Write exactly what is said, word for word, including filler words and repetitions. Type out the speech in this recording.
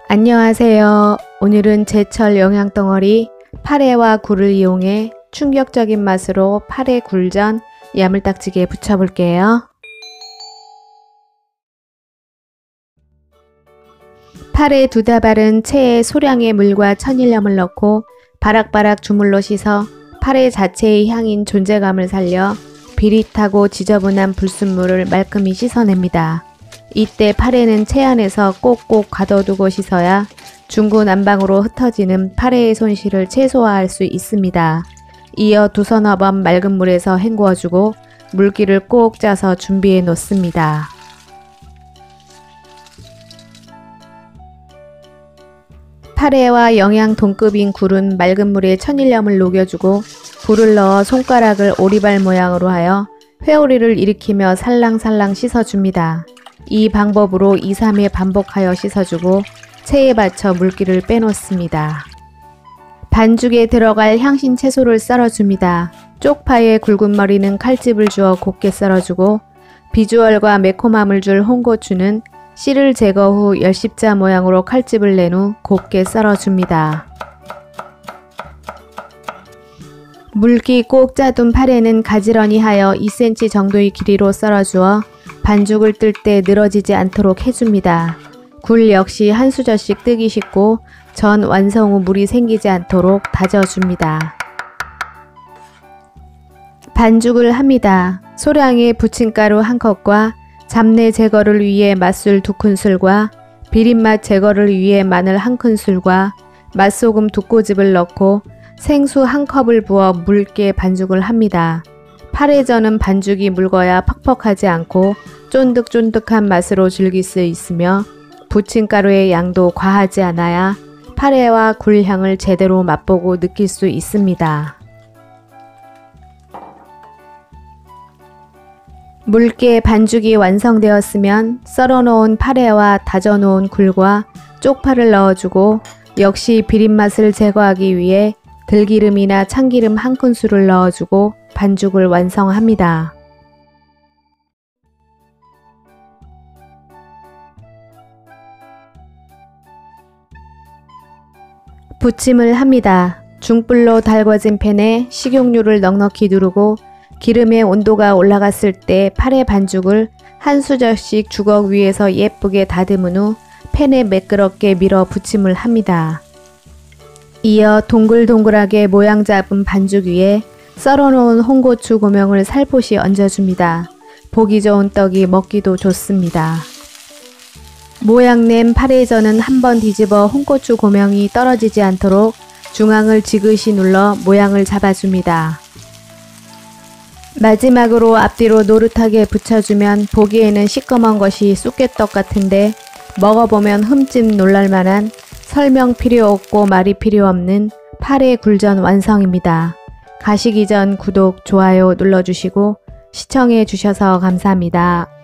안녕하세요. 오늘은 제철 영양덩어리 파래와 굴을 이용해 충격적인 맛으로 파래 굴전 야물딱지게 부쳐볼게요. 파래 두 다발은 체에 소량의 물과 천일염을 넣고 바락바락 주물러 씻어 파래 자체의 향인 존재감을 살려 비릿하고 지저분한 불순물을 말끔히 씻어냅니다. 이때 파래는 채 안에서 꼭꼭 가둬두고 씻어야 중구난방으로 흩어지는 파래의 손실을 최소화할 수 있습니다. 이어 두서너 번 맑은 물에서 헹구어주고 물기를 꼭 짜서 준비해 놓습니다. 파래와 영양 동급인 굴은 맑은 물에 천일염을 녹여주고 굴을 넣어 손가락을 오리발 모양으로 하여 회오리를 일으키며 살랑살랑 씻어줍니다. 이 방법으로 이, 삼 회 반복하여 씻어주고 체에 받쳐 물기를 빼놓습니다. 반죽에 들어갈 향신 채소를 썰어줍니다. 쪽파에 굵은 머리는 칼집을 주어 곱게 썰어주고 비주얼과 매콤함을 줄 홍고추는 씨를 제거 후 열십자 모양으로 칼집을 낸 후 곱게 썰어줍니다. 물기 꼭 짜둔 파래는 가지런히 하여 이 센티미터 정도의 길이로 썰어주어 반죽을 뜰 때 늘어지지 않도록 해줍니다. 굴 역시 한 수저씩 뜨기 쉽고 전 완성 후 물이 생기지 않도록 다져줍니다. 반죽을 합니다. 소량의 부침가루 한 컵과 잡내 제거를 위해 맛술 두 큰술과 비린맛 제거를 위해 마늘 한 큰술과 맛소금 두 꼬집을 넣고 생수 한 컵을 부어 묽게 반죽을 합니다. 파래전은 반죽이 묽어야 퍽퍽하지 않고 쫀득쫀득한 맛으로 즐길 수 있으며 부침가루의 양도 과하지 않아야 파래와 굴 향을 제대로 맛보고 느낄 수 있습니다. 묽게 반죽이 완성되었으면 썰어놓은 파래와 다져놓은 굴과 쪽파를 넣어주고 역시 비린맛을 제거하기 위해 들기름이나 참기름 한 큰술을 넣어주고 반죽을 완성합니다. 부침을 합니다. 중불로 달궈진 팬에 식용유를 넉넉히 두르고 기름의 온도가 올라갔을 때 파래 반죽을 한 수저씩 주걱 위에서 예쁘게 다듬은 후 팬에 매끄럽게 밀어 부침을 합니다. 이어 동글동글하게 모양 잡은 반죽 위에 썰어놓은 홍고추 고명을 살포시 얹어줍니다. 보기 좋은 떡이 먹기도 좋습니다. 모양낸 파래전은 한번 뒤집어 홍고추 고명이 떨어지지 않도록 중앙을 지그시 눌러 모양을 잡아줍니다. 마지막으로 앞뒤로 노릇하게 붙여주면 보기에는 시꺼먼 것이 쑥개떡 같은데 먹어보면 흠집 놀랄만한 설명 필요 없고 말이 필요 없는 파래 굴전 완성입니다. 가시기 전 구독, 좋아요 눌러주시고 시청해 주셔서 감사합니다.